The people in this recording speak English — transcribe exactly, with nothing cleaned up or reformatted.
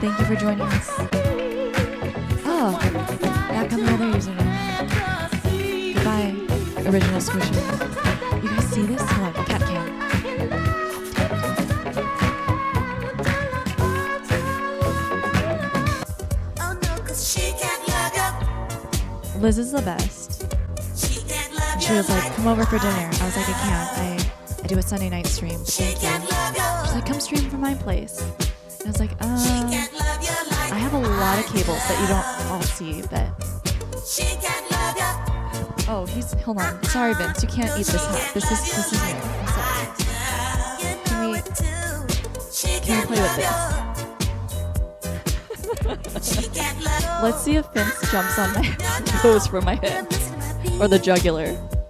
Thank you for joining us. Oh, back on the other username. Goodbye, original squisher. You guys see this? Hold on, cat cam. Liz is the best. She was like, come over for dinner. I was like, I can't. I, I do a Sunday night stream. Thank you. She's like, come stream from my place. And I was like, uh, I have a lot of cables that you don't all see, but... Oh, he's, hold on. Sorry, Vince, you can't eat this hat. This is, this is new. I'm sorry. Can we, can we play with this? Let's see if Vince jumps on my, goes for my head. Or the jugular.